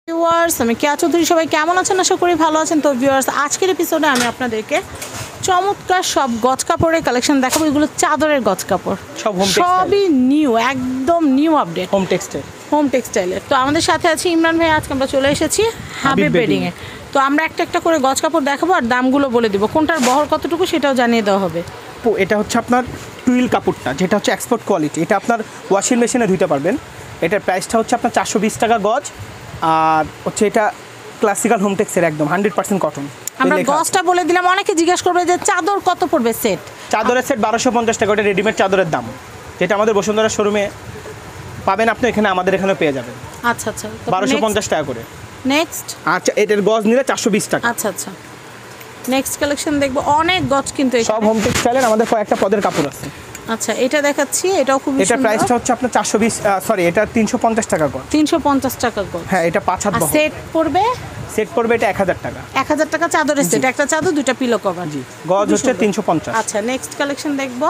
Viewers আমি কেয়া চৌধুরী সবাই কেমন আছেন আশা করি ভালো আছেন তো ভিউয়ার্স আজকের এপিসোডে আমি আপনাদেরকে চমৎকার সব গজ কাপড়ের কালেকশন দেখাবো এগুলো চাদরের গজ কাপড় সবই নিউ একদম নিউ আপডেট হোম টেক্সটাইলের তো আমাদের সাথে আছে ইমরান ভাই আজকে আমরা চলে এসেছি হাবিব বেডিং এ তো আমরা একটা একটা করে গজ কাপড় দেখাবো আর দামগুলো বলে দিব কোনটার বহর কতটুকু সেটাও জানিয়ে দেওয়া হবে এটা হচ্ছে আপনার টুইল কাপড়টা যেটা হচ্ছে এক্সপোর্ট কোয়ালিটি এটা আপনার ওয়াশিং মেশিনে ধুইতে পারবেন এটার প্রাইসটা হচ্ছে আপনার 420 টাকা গজ আর হচ্ছে এটা ক্লাসিক্যাল হোমটেক্সের একদম 100% কটন আমরা গজটা বলে দিলাম অনেকে জিজ্ঞেস করবে যে চাদর কত পড়বে সেট চাদরের সেট 1250 টাকা ওটা রেডিমেড চাদরের দাম যেটা আমাদের বসুন্ধরা শোরুমে পাবেন আপনি এখানে আমাদের এখানেও পেয়ে যাবেন আচ্ছা আচ্ছা 1250 টাকা করে নেক্সট আচ্ছা এটার গজ নিলে 420 টাকা আচ্ছা আচ্ছা নেক্সট কালেকশন দেখবো অনেক গজ কিন্তু সব হোম টেক্সটাইলের আমাদের কয়েকটা পদের কাপড় আছে আচ্ছা এটা দেখাচ্ছি এটাও খুব সুন্দর এটা প্রাইসটা হচ্ছে আপনার 420 সরি এটা 350 টাকা গজ 350 টাকা গজ হ্যাঁ এটা 5 হাত বহর সেট পড়বে এটা 1000 টাকা 1000 টাকা চাদরের সেট একটা চাদর দুটো পিলো কভার জি গজ হচ্ছে 350 আচ্ছা নেক্সট কালেকশন দেখবো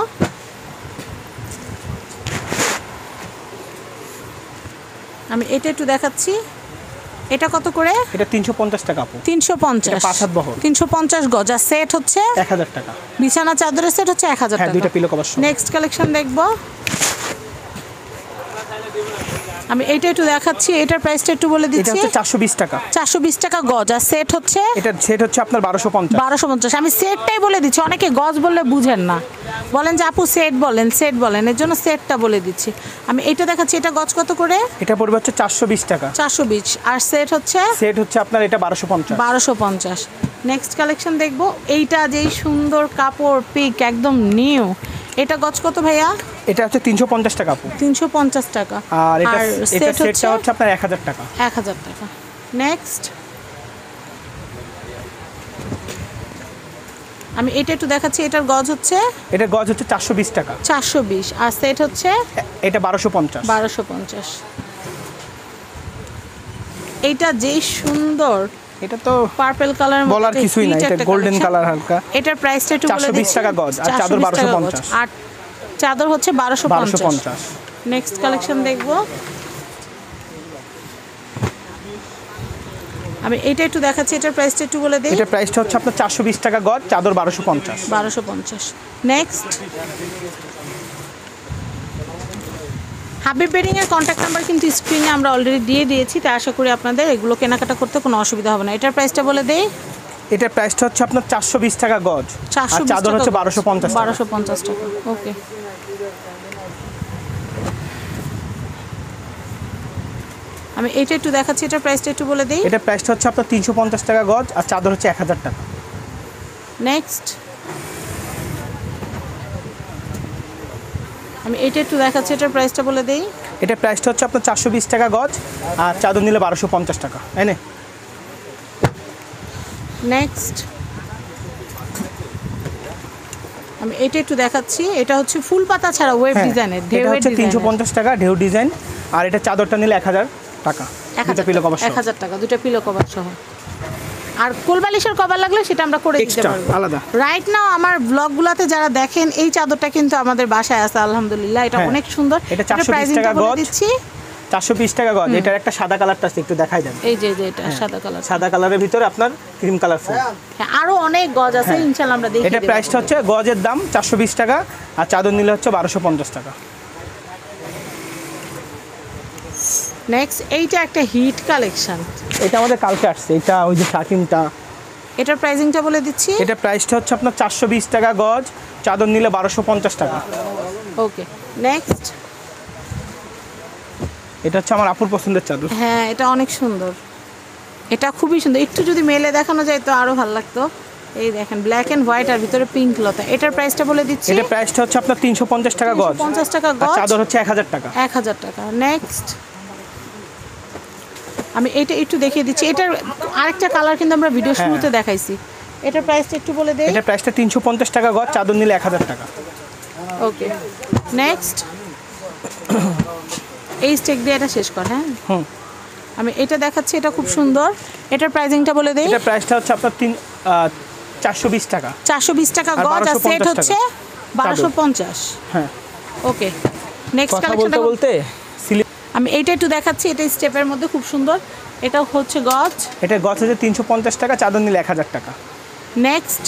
আমি এটা একটু দেখাচ্ছি এটা কত করে এটা 350 টাকা আপু 350 এটা 5 হাত বহর 350 গজ আর সেট হচ্ছে 1000 টাকা বিছানা চাদরের সেট হচ্ছে 1000 টাকা হ্যাঁ দুটো পিলো কভার সহ নেক্সট কালেকশন দেখবো আমি এইটা একটু দেখাচ্ছি এটার প্রাইসটা একটু বলে দিচ্ছি এটা হচ্ছে 420 টাকা 420 টাকা গজ আর সেট হচ্ছে এটা সেট হচ্ছে আপনার 1250 1250 আমি সেটটাই বলে দিচ্ছি অনেকে গজ বললে বুঝেন না বলেন যে আপু সেট বলেন এর জন্য সেটটা বলে দিচ্ছি আমি এইটা দেখাচ্ছি এটা গজ কত করে এটা পড়বে হচ্ছে 420 টাকা 420 আর সেট হচ্ছে আপনার এটা 1250 1250 নেক্সট কালেকশন দেখবো এইটা যেই সুন্দর কাপড় পিক একদম নিউ এটা গজ কত ভাইয়া এটা হচ্ছে 350 টাকা আপু 350 টাকা আর এটা সেটটা হচ্ছে আপনার 1000 টাকা 1000 টাকা নেক্সট আমি এটা একটু দেখাচ্ছি এটার গজ হচ্ছে এটা গজ হচ্ছে 420 টাকা 420 আর সেট হচ্ছে এটা 1250 এইটা যেই সুন্দর এটা তো পার্পল কালার বলার কিছুই না এটা গোল্ডেন কালার হালকা এটার প্রাইসটা একটু বলে দিচ্ছি 420 টাকা গজ আর চাদর 1250 আর চাদর হচ্ছে 1250 নেক্সট কালেকশন দেখবো আমি এটা একটু দেখাচ্ছি এটার প্রাইসটা একটু বলে দেই এটার প্রাইসটা হচ্ছে আপনার 420 টাকা গজ চাদর 1250 নেক্সট হাবিব বেডিং এর কন্ট্যাক্ট নাম্বার কিন্তু স্ক্রিনে আমরা অলরেডি দিয়ে দিয়েছি তাই আশা করি আপনাদের এগুলো কেনাকাটা করতে কোনো অসুবিধা হবে না এটার প্রাইসটা বলে দেই এটার প্রাইসটা হচ্ছে আপনার 420 টাকা গজ আর চাদর হচ্ছে 1250 টাকা ওকে আমি এটা একটু দেখাচ্ছি এটার প্রাইসটা একটু বলে দেই এটার প্রাইসটা হচ্ছে আপনার 350 টাকা গজ আর চাদর হচ্ছে 1000 টাকা নেক্সট আমি এটা একটু দেখাচ্ছি এটার প্রাইসটা বলে দেই এটার প্রাইসটা হচ্ছে আপনার 420 টাকা গজ আর চাদর নিলে 1250 টাকা এনে নেক্সট আমি এটা একটু দেখাচ্ছি এটা হচ্ছে ফুল পাতা ছাড়া ওয়েভ ডিজাইনের ঢেউ হচ্ছে 350 টাকা ঢেউ ডিজাইন আর এটা চাদরটা নিলে 1000 টাকা দুটো পিলো কভার 1000 টাকা দুটো পিলো কভার সহ আর কোলবালিশের কভার লাগলে সেটা আমরা করে দিতে পারবো আলাদা রাইট নাও আমার ব্লগগুলোতে যারা দেখেন এই চাদরটা কিন্তু আমাদের বাসায় আছে আলহামদুলিল্লাহ এটা অনেক সুন্দর এটা 420 টাকা গজ দিচ্ছি 420 টাকা গজ এটার একটা সাদা কালারটা আছে একটু দেখাই দেন এই যে এটা সাদা কালারের ভিতরে আপনার ক্রিম কালার ফুল হ্যাঁ আরো অনেক গজ আছে ইনশাআল্লাহ আমরা দেখি এটা প্রাইসটা হচ্ছে গজের দাম 420 টাকা আর চাদর নিলে হচ্ছে 1250 টাকা নেক্সট এইটা একটা হিট কালেকশন এটা আমাদের কালকে আসছে এটা ওই যে শাকিনটা এটার প্রাইসিংটা বলে দিচ্ছি এটা প্রাইসটা হচ্ছে আপনার 420 টাকা গজ চাদর নিলে 1250 টাকা ওকে নেক্সট এটা হচ্ছে আমার আপুর পছন্দের চাদর হ্যাঁ এটা অনেক সুন্দর এটা খুবই সুন্দর একটু যদি মেলে দেখানো যায় তো আরো ভালো লাগতো এই দেখেন ব্ল্যাক এন্ড হোয়াইট আর ভিতরে পিঙ্ক লতা এটার প্রাইসটা বলে দিচ্ছি এটা প্রাইসটা হচ্ছে আপনার 350 টাকা গজ 350 টাকা গজ চাদর হচ্ছে 1000 টাকা 1000 টাকা নেক্সট আমি এটা একটু দেখিয়ে দিচ্ছি এটার আরেকটা কালার কিন্তু আমরা ভিডিও শুরুতে দেখাইছি এটার প্রাইসটা একটু বলে দেই এটা প্রাইসটা 350 টাকা গজ চাদর নিলে 1000 টাকা ওকে নেক্সট এই স্টেক দিয়ে এটা শেষ কর হ্যাঁ আমি এটা দেখাচ্ছি এটা খুব সুন্দর এটার প্রাইসিংটা বলে দেই এটা প্রাইসটা হচ্ছে আপনার 420 টাকা 420 টাকা গজ আর সেট হচ্ছে 1250 হ্যাঁ ওকে নেক্সট কালেকশন বলতে আমি এইটা একটু দেখাচ্ছি, এটা স্টেপের মধ্যে খুব সুন্দর। এটা হচ্ছে গজ, এটা গজ হচ্ছে 350 টাকা, চাদর নিলে 1000 টাকা। নেক্সট,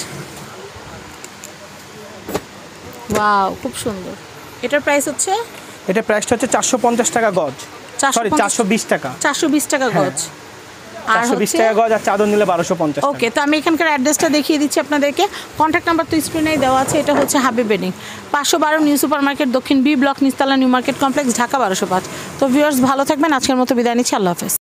ওয়াও খুব সুন্দর। এটার প্রাইস হচ্ছে, এটা প্রাইসটা হচ্ছে 450 টাকা গজ, সরি 420 টাকা, 420 টাকা গজ। আর 420 টাকা গজ, আর চাদর নিলে 1250 টাকা। ওকে, তো আমি এখানকার অ্যাড্রেসটা দেখিয়ে দিচ্ছি আপনাদেরকে। কন্ট্যাক্ট নাম্বার তো স্ক্রিনেই দেওয়া আছে। এটা হচ্ছে Habib bedding, 512 new super market, দক্ষিণ বি ব্লক, নিস্তালা নিউ মার্কেট কমপ্লেক্স, ঢাকা 1205। তো ভিউয়ার্স ভালো থাকবেন, আজকের মতো বিদায় নিচ্ছি, আল্লাহ হাফেজ।